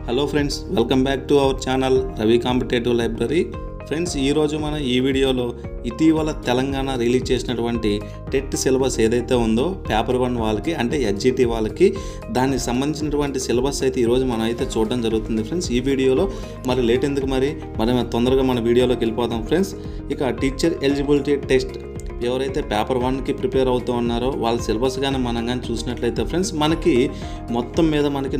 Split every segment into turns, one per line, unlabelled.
Hello friends, welcome back to our channel Ravi competitive library. Friends, ఈరోజు మనం ఈ వీడియోలో ఇటీవల తెలంగాణ రిలీజ్ చేసినటువంటి టెట్ సిలబస్ ఏదైతే ఉందో పేపర్ 1 వాళ్ళకి అంటే ఎస్జిటి వాళ్ళకి దానికి సంబంధించినటువంటి సిలబస్ అయితే ఈరోజు మనం అయితే చూడడం జరుగుతుంది ఫ్రెండ్స్. ఈ వీడియోలో మరి లేట్ ఎందుకు మరి తొందరగా మన వీడియోలోకి వెళ్ళిపోతాం ఫ్రెండ్స్. ఇక టీచర్ ఎలిజిబిలిటీ టెస్ట్ ఎవరైతే పేపర్ 1కి ప్రిపేర్ అవుతూ ఉన్నారో వాళ్ళ సిలబస్ కానీ మనం కానీ చూసినట్లయితే ఫ్రెండ్స్, మనకి మొత్తం మీద మనకి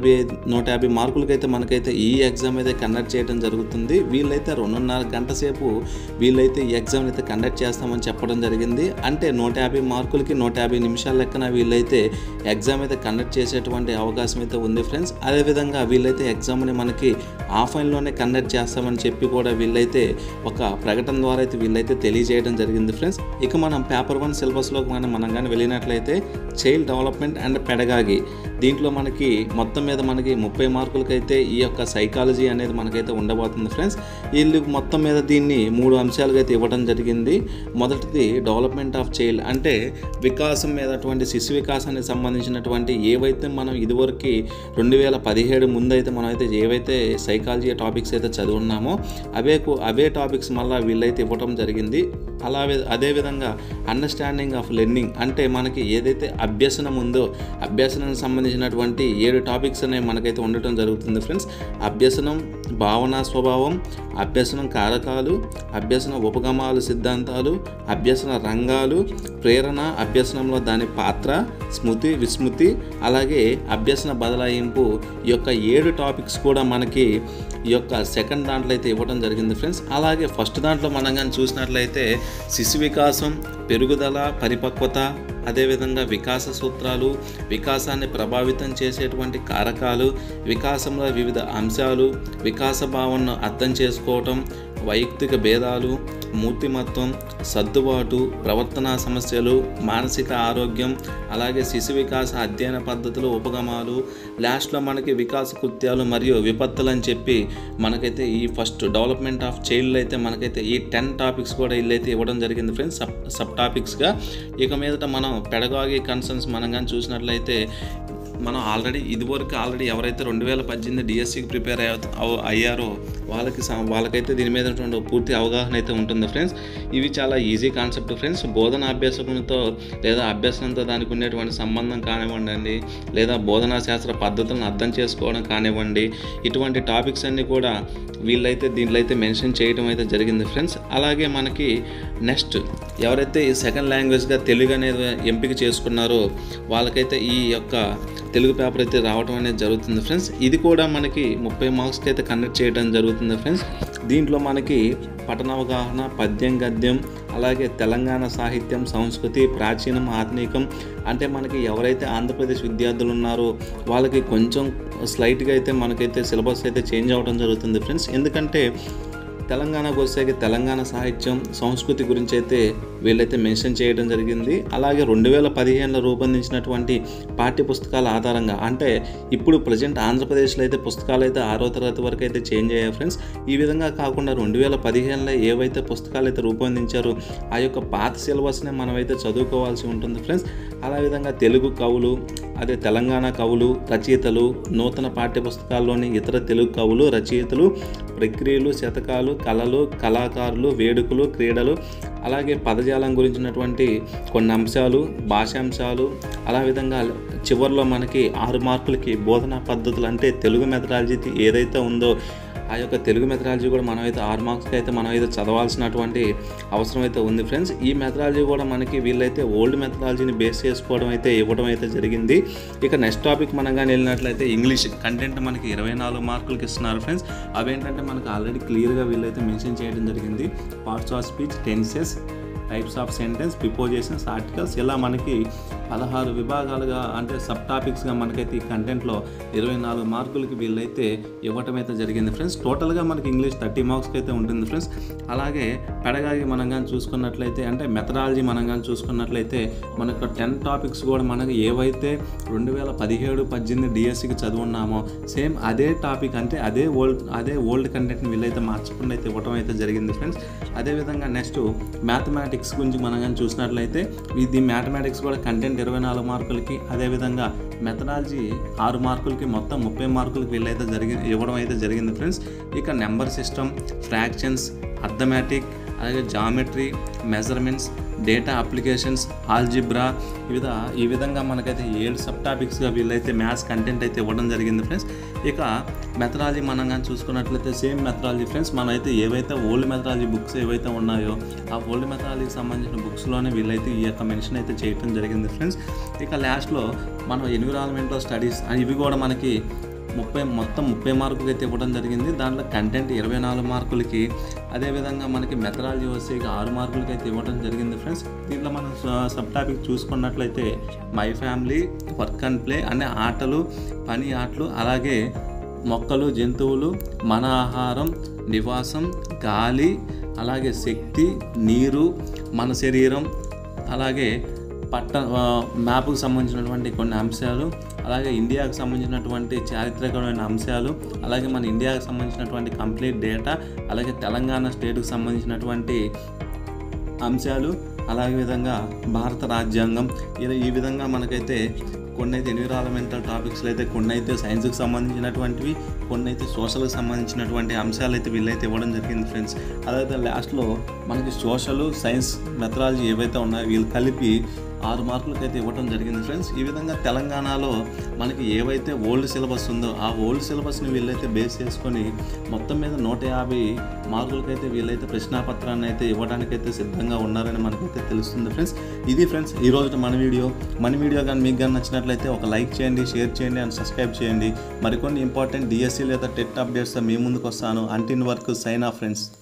150 మార్కులకైతే మనకైతే ఈ ఎగ్జామ్ అయితే కండక్ట్ చేయడం జరుగుతుంది. వీళ్ళైతే 2.5 గంట సేపు వీళ్ళైతే ఈ ఎగ్జామ్ అయితే కండక్ట్ చేస్తామని చెప్పడం జరిగింది. అంటే 150 మార్కులకి 150 నిమిషాల లెక్కన వీళ్ళైతే ఎగ్జామ్ అయితే కండక్ట్ చేసేటువంటి అవకాశం అయితే ఉంది ఫ్రెండ్స్. అదేవిధంగా వీళ్ళైతే ఎగ్జామ్ని మనకి ఆఫ్లైన్లోనే కండక్ట్ చేస్తామని చెప్పి కూడా వీళ్ళైతే ఒక ప్రకటన ద్వారా అయితే వీళ్ళైతే తెలియజేయడం జరిగింది ఫ్రెండ్స్. ఇక మనం పేపర్ 1 సిలబస్లోకి మనం కానీ వెళ్ళినట్లయితే చైల్డ్ డెవలప్మెంట్ అండ్ పెడగాగి, దీంట్లో మనకి మొత్తం మీద మనకి 30 మార్కులకైతే ఈ యొక్క సైకాలజీ అనేది మనకైతే ఉండబోతుంది ఫ్రెండ్స్. వీళ్ళు మొత్తం మీద దీన్ని 3 అంశాలుగా అయితే ఇవ్వడం జరిగింది. మొదటిది డెవలప్మెంట్ ఆఫ్ చైల్డ్, అంటే వికాసం మీద శిశు వికాసానికి సంబంధించినటువంటి ఏవైతే మనం ఇదివరకు 2017 ముందు అయితే మనం అయితే ఏవైతే సైకాలజీ టాపిక్స్ అయితే చదువున్నామో అవే టాపిక్స్ మళ్ళీ వీళ్ళైతే ఇవ్వడం జరిగింది. అదేవిధంగా అండర్స్టాండింగ్ ఆఫ్ లెర్నింగ్, అంటే మనకి ఏదైతే అభ్యసనం ఉందో అభ్యసనానికి సంబంధించినటువంటి 7 టాపిక్స్ అనేవి మనకైతే ఉండటం జరుగుతుంది ఫ్రెండ్స్. అభ్యసనం, భావన స్వభావం, అభ్యసనం కారకాలు, అభ్యసన ఉపగమాలు సిద్ధాంతాలు, అభ్యసన రంగాలు, ప్రేరణ, అభ్యసనంలో దాని పాత్ర, స్మృతి విస్మృతి, అలాగే అభ్యసన బదలాయింపు. ఈ యొక్క 7 టాపిక్స్ కూడా మనకి ఈ యొక్క సెకండ్ దాంట్లో అయితే ఇవ్వడం జరిగింది ఫ్రెండ్స్. అలాగే ఫస్ట్ దాంట్లో మనం కానీ చూసినట్లయితే శిశు వికాసం, పెరుగుదల, పరిపక్వత, అదేవిధంగా వికాస సూత్రాలు, వికాసాన్ని ప్రభావితం చేసేటువంటి కారకాలు, వికాసంలో వివిధ అంశాలు, వికాస భావనను అర్థం చేసుకోవటం, వైయక్తిక భేదాలు, మూర్తిమత్వం, సర్దుబాటు, ప్రవర్తనా సమస్యలు, మానసిక ఆరోగ్యం, అలాగే శిశు వికాస అధ్యయన పద్ధతులు, ఉపగమాలు, లాస్ట్లో మనకి వికాస కృత్యాలు మరియు విపత్తులు అని చెప్పి మనకైతే ఈ ఫస్ట్ డెవలప్మెంట్ ఆఫ్ చైల్డ్ అయితే మనకైతే ఈ 10 టాపిక్స్ కూడా వీళ్ళైతే ఇవ్వడం జరిగింది ఫ్రెండ్స్ సబ్ టాపిక్స్గా. ఇక మీదట మనం పెడగాగి కన్సర్న్స్ మనం కానీ చూసినట్లయితే మనం ఇదివరకు ఎవరైతే 2018 డిఎస్సికి ప్రిపేర్ అయ్యారో వాళ్ళకైతే దీని మీద పూర్తి అవగాహన అయితే ఉంటుంది ఫ్రెండ్స్. ఇవి చాలా ఈజీ కాన్సెప్ట్ ఫ్రెండ్స్. బోధన అభ్యాసంతో లేదా అభ్యాసంతో దానికి ఉండేటువంటి సంబంధం కానివ్వండి, లేదా బోధనా శాస్త్ర పద్ధతులను అర్థం చేసుకోవడం కానివ్వండి, ఇటువంటి టాపిక్స్ అన్నీ కూడా వీళ్ళైతే దీంట్లో అయితే మెన్షన్ చేయడం అయితే జరిగింది ఫ్రెండ్స్. అలాగే మనకి నెక్స్ట్ ఎవరైతే ఈ సెకండ్ లాంగ్వేజ్గా తెలుగు అనేది ఎంపిక చేసుకున్నారో వాళ్ళకైతే ఈ యొక్క తెలుగు పేపర్ అయితే రావడం అనేది జరుగుతుంది ఫ్రెండ్స్. ఇది కూడా మనకి 30 మార్క్స్కి అయితే కండక్ట్ చేయడం జరుగుతుంది ఫ్రెండ్స్. దీంట్లో మనకి పఠనావగాహన, పద్యం, గద్యం, అలాగే తెలంగాణ సాహిత్యం, సంస్కృతి, ప్రాచీనం, ఆధునికం, అంటే మనకి ఎవరైతే ఆంధ్రప్రదేశ్ విద్యార్థులు ఉన్నారో వాళ్ళకి కొంచెం స్లైట్గా అయితే మనకైతే సిలబస్ అయితే చేంజ్ అవ్వడం జరుగుతుంది ఫ్రెండ్స్. ఎందుకంటే తెలంగాణకు వస్తే తెలంగాణ సాహిత్యం, సంస్కృతి గురించి అయితే వీళ్ళైతే మెన్షన్ చేయడం జరిగింది. అలాగే 2015లో రూపొందించినటువంటి పాఠ్య పుస్తకాల ఆధారంగా, అంటే ఇప్పుడు ప్రజెంట్ ఆంధ్రప్రదేశ్లో అయితే పుస్తకాలు అయితే 6వ తరగతి వరకు అయితే చేంజ్ అయ్యాయి ఫ్రెండ్స్. ఈ విధంగా కాకుండా 2015లో ఏవైతే పుస్తకాలు అయితే రూపొందించారో ఆ యొక్క పాత సిలబస్నే మనమైతే చదువుకోవాల్సి ఉంటుంది ఫ్రెండ్స్. అదేవిధంగా తెలుగు కవులు, అదే తెలంగాణ కవులు, రచయితలు, నూతన పాఠ్య పుస్తకాల్లోని ఇతర తెలుగు కవులు, రచయితలు, ప్రక్రియలు, శతకాలు, కళలు, కళాకారులు, వేడుకలు, క్రీడలు, అలాగే పదజాలం గురించినటువంటి కొన్ని అంశాలు, భాషాంశాలు, అలా విధంగా చివరిలో మనకి 6 మార్కులకి బోధనా పద్ధతులు, అంటే తెలుగు మెథడాలజీ ఏదైతే ఉందో ఆ యొక్క తెలుగు మెథడాలజీ కూడా మనమైతే 6 మార్క్స్కి అయితే మనమైతే చదవాల్సినటువంటి అవసరం అయితే ఉంది ఫ్రెండ్స్. ఈ మెథడాలజీ కూడా మనకి వీళ్ళైతే ఓల్డ్ మెథడాలజీని బేస్ చేసుకోవడం అయితే ఇవ్వడం అయితే జరిగింది. ఇక నెక్స్ట్ టాపిక్ మనం కానీ వెళ్ళినట్లయితే ఇంగ్లీష్ కంటెంట్ మనకి 24 మార్కులకి ఇస్తున్నారు ఫ్రెండ్స్. అవేంటంటే మనకి ఆల్రెడీ క్లియర్గా వీళ్ళైతే మెన్షన్ చేయడం జరిగింది. Parts of speech, tenses, types of sentence, prepositions, articles, ఇలా మనకి 16 విభాగాలుగా అంటే సబ్ టాపిక్స్గా మనకైతే ఈ కంటెంట్లో 24 మార్కులకి వీళ్ళైతే ఇవ్వటం అయితే జరిగింది ఫ్రెండ్స్. టోటల్గా మనకి ఇంగ్లీష్ 30 మార్క్స్కి అయితే ఉంటుంది ఫ్రెండ్స్. అలాగే పెడగాగి మనం కానీ చూసుకున్నట్లయితే, అంటే మెథడాలజీ మనం కానీ చూసుకున్నట్లయితే మనకు 10 టాపిక్స్ కూడా మనకి ఏవైతే 2017-18 డిఎస్సికి చదువున్నామో సేమ్ అదే టాపిక్, అంటే అదే ఓల్డ్ కంటెంట్ని వీళ్ళైతే మార్చకుండా అయితే ఇవ్వటం అయితే జరిగింది ఫ్రెండ్స్. అదేవిధంగా నెక్స్ట్ మ్యాథమెటిక్స్ గురించి మనం కానీ చూసినట్లయితే ఇది మ్యాథమెటిక్స్ కూడా కంటెంట్ 24 మార్కులకి, అదేవిధంగా మెథడాలజీ 6 మార్కులకి మొత్తం 30 మార్కులకి వీళ్ళైతే ఇవ్వడం అయితే జరిగింది ఫ్రెండ్స్. ఇక నెంబర్ సిస్టమ్, ఫ్రాక్షన్స్, అర్థమెటిక్, అలాగే geometry, measurements, data applications, algebra, ఈ విధంగా మనకైతే 7 సబ్ టాపిక్స్గా వీళ్ళైతే మ్యాథ్స్ కంటెంట్ అయితే ఇవ్వడం జరిగింది ఫ్రెండ్స్. ఇక మెథడాలజీ మనం కానీ చూసుకున్నట్లయితే సేమ్ మెథడాలజీ ఫ్రెండ్స్. మనమైతే ఏవైతే ఓల్డ్ మెథడాలజీ బుక్స్ ఏవైతే ఉన్నాయో ఆ ఓల్డ్ మెథడాలజీకి సంబంధించిన బుక్స్లోనే వీళ్ళైతే ఈ యొక్క మెన్షన్ అయితే చేయడం జరిగింది ఫ్రెండ్స్. ఇక లాస్ట్లో మనం ఎన్విరాన్మెంటల్ స్టడీస్ ఇవి కూడా మనకి మొత్తం 30 మార్కులకి అయితే ఇవ్వడం జరిగింది. దాంట్లో కంటెంట్ 24 మార్కులకి, అదేవిధంగా మనకి మెథడాలజీ వస్తే 6 మార్కులకి అయితే ఇవ్వడం జరిగింది ఫ్రెండ్స్. దీంట్లో మనం సబ్ టాపిక్ చూసుకున్నట్లయితే my family, work and play అనే ఆటలు, పని ఆటలు, అలాగే మొక్కలు, జంతువులు, మన ఆహారం, నివాసం, గాలి, అలాగే శక్తి, నీరు, మన శరీరం, అలాగే మ్యాప్కు సంబంధించినటువంటి కొన్ని అంశాలు, అలాగే ఇండియాకు సంబంధించినటువంటి చారిత్రకమైన అంశాలు, అలాగే మన ఇండియాకు సంబంధించినటువంటి కంప్లీట్ డేటా, అలాగే తెలంగాణ స్టేట్కు సంబంధించినటువంటి అంశాలు, అలాగే విధంగా భారత రాజ్యాంగం, ఈ విధంగా మనకైతే కొన్ని అయితే ఎన్విరాన్మెంటల్ టాపిక్స్లో అయితే కొన్ని అయితే సైన్స్కి సంబంధించినటువంటివి, కొన్ని అయితే సోషల్కి సంబంధించినటువంటి అంశాలు అయితే వీళ్ళైతే ఇవ్వడం జరిగింది ఫ్రెండ్స్. అదైతే లాస్ట్లో మనకి సోషల్, సైన్స్, మెథడాలజీ ఏవైతే ఉన్నాయో వీళ్ళు కలిపి 6 మార్కులకి అయితే ఇవ్వడం జరిగింది ఫ్రెండ్స్. ఈ విధంగా తెలంగాణలో మనకి ఏవైతే ఓల్డ్ సిలబస్ ఉందో ఆ ఓల్డ్ సిలబస్ని వీళ్ళైతే బేస్ చేసుకొని మొత్తం మీద 150 మార్కులకైతే వీళ్ళైతే ప్రశ్నాపత్రాన్ని అయితే ఇవ్వడానికైతే సిద్ధంగా ఉన్నారని మనకైతే తెలుస్తుంది ఫ్రెండ్స్. ఇది ఫ్రెండ్స్ ఈరోజు మన వీడియో కానీ మీకు కానీ నచ్చినట్లయితే ఒక లైక్ చేయండి, షేర్ చేయండి అండ్ సబ్స్క్రైబ్ చేయండి. మరికొన్ని ఇంపార్టెంట్ డిఎస్సి లేదా టెట్ అప్డేట్స్ మీ ముందుకు వస్తాను. అంటిల్ వరకు సైన్ ఆఫ్ ఫ్రెండ్స్.